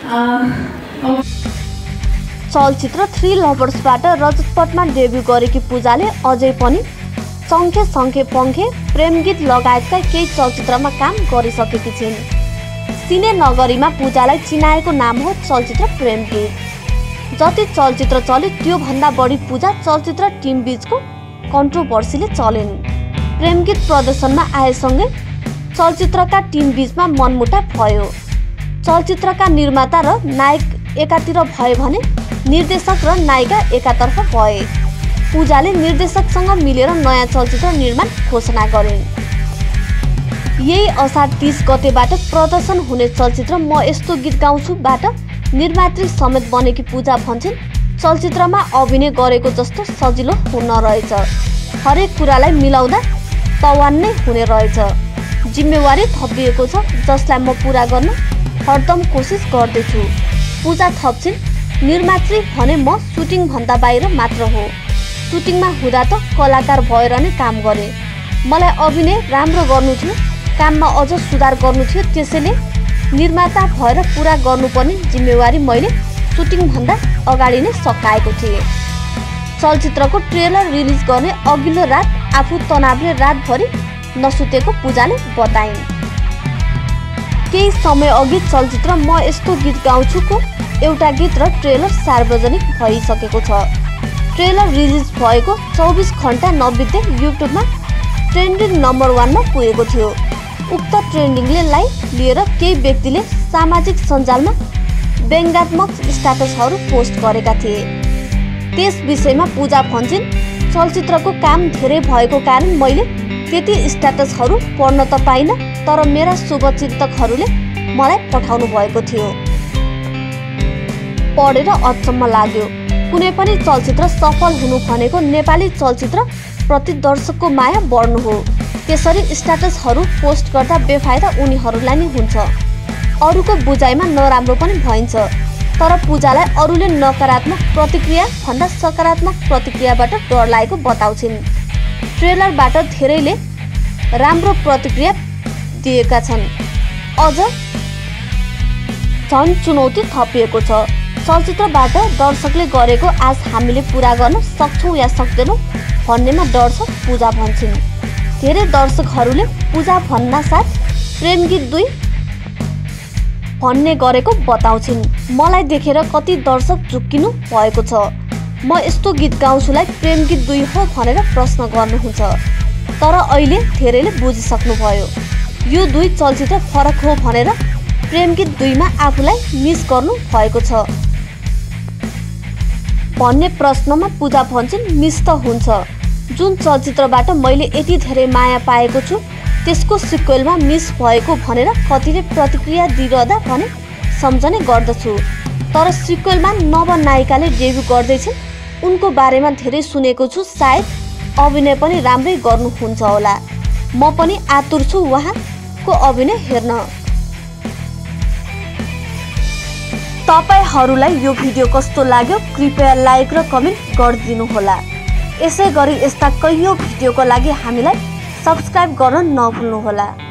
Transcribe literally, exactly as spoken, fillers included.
चलचित्र थ्री लभर्सबाट रजत पटमा डेब्यू गरेकी पूजाले अझै पनि सङ्खे सङ्खे पङ्खे प्रेम गीत लगायतका केही चलचित्रमा काम गरिसकेकी छिन्। सिने नगरीमा पूजालाई चिनाएको नाम हो चलचित्र प्रेम गीत। जति चलचित्र चले त्यो भन्दा बढी पूजा चलचित्र टिम बीचको कन्ट्रोभर्सीले चलिन्। प्रेम गीत प्रदर्शनमा आएसँगै चलचित्रका टिम बीचमा मनमुटाव भयो। चलचित्रका निर्माता र नायक एकातिर भए भने निर्देशक र नायिका एकातर्फ भए। पूजाले निर्देशकसँग मिलेर नयाँ चलचित्र निर्माण घोषणा गरिन्। यही असार तीस गतेबाट प्रदर्शन हुने चलचित्र म यस्तो गीत गाउँछु बाट निर्मात्री समेत बनेकी पूजा भन्छन् चलचित्रमा अभिनय गरेको जस्तो सजिलो हुन रहेछ। हरेक कुरालाई मिलाउँदा तवान नै हुने रहेछ। जिम्मेवारी थपिएको छ जसलाई म पूरा गर्न हरदम कोसिस गर्दैछु। पूजा थप्छिन् निर्मात्री भने म सुटिङ भन्दा बाहिर मात्र हो। सुटिङमा हुँदा त कलाकार भएर नै काम गरे। मलाई अभिनय राम्रो गर्नु थियो, काममा अझ सुधार गर्नु थियो। त्यसैले निर्माता भएर पुरा गर्नुपर्ने जिम्मेवारी मैले सुटिङ भन्दा अगाडि नै सकाएको थिएँ। चलचित्रको ट्रेलर रिलिज गर्ने अघिल्लो रात आफू तनावले रातभरि नसुतेको पूजाले बताइन्। केही समय अघि चलचित्र म यस्तो गीत गाउँछुको एउटा गीत र ट्रेलर सार्वजनिक भइसकेको छ। ट्रेलर रिलिज भएको चौबिस घण्टा नबित्दै युट्युबमा ट्रेन्डिङ नम्बर वानमा पुगेको थियो। उक्त ट्रेन्डिङले लाई लिएर केही व्यक्तिले सामाजिक सञ्जालमा व्यङ्ग्यात्मक स्ट्याटसहरू पोस्ट गरेका थिए। त्यस विषयमा पूजा भन्छिन् चलचित्रको काम धेरै भएको कारण मैले त्यति स्ट्याटसहरू पढ्न त पाइनँ, तर मेरा शुभचिन्तकहरूले मलाई पठाउनु भएको थियो। पढेर अचम्म लाग्यो। कुनै पनि चलचित्र सफल हुनु भनेको नेपाली चलचित्र प्रति दर्शकको माया बढ्नु हो। त्यसरी स्ट्याटसहरू पोस्ट गर्दा बेफाइदा उनीहरूलाई नै हुन्छ। अरूको बुझाइमा नराम्रो पनि भइन्छ। तर पूजालाई अरूले नकारात्मक प्रतिक्रिया भन्दा सकारात्मक प्रतिक्रियाबाट डर लागेको बताउँछिन्। ट्रेलरबाट धेरैले राम्रो प्रतिक्रिया दिएका छन्। अझ झन् चुनौती थपिएको छ। चलचित्रबाट दर्शकले गरेको आश हामीले पुरा गर्न सक्छौँ या सक्दैनौँ भन्नेमा डर छ पूजा भन्छन्। धेरै दर्शकहरूले पूजा भन्ना साथ प्रेम गीत दुई भन्ने गरेको बताउँछिन्। मलाई देखेर कति दर्शक झुक्किनु भएको छ। म यस्तो गीत गाउँछुलाई प्रेम गीत दुई हो भनेर प्रश्न गर्नुहुन्छ। तर अहिले धेरैले बुझिसक्नुभयो यो दुई चलचित्र फरक हो भनेर प्रेम गीत दुईमा आफूलाई मिस गर्नु भएको छ भन्ने प्रश्नमा पूजा भन्छन् मिस त हुन्छ। जुन चलचित्रबाट मैले यति धेरै माया पाएको छु त्यसको सिक्वेलमा मिस भएको भनेर कतिले प्रतिक्रिया दिइरहँदा भने सम्झने गर्दछु। तर सिक्वेलमा नव नायिकाले डेब्यू गर्दैछिन्। उनको बारेमा धेरै सुनेको छु। सायद अभिनय पनि राम्रै गर्नुहुन्छ होला। म पनि आतुर छु उहाँको अभिनय हेर्न। तपाईहरूलाई यो भिडियो कस्तो लाग्यो कृपया लाइक र कमेन्ट गरिदिनु होला। यसै गरी यस्ता कैयौँ भिडियोको लागि हामीलाई सब्स्क्राइब गर्न नभुल्नुहोला।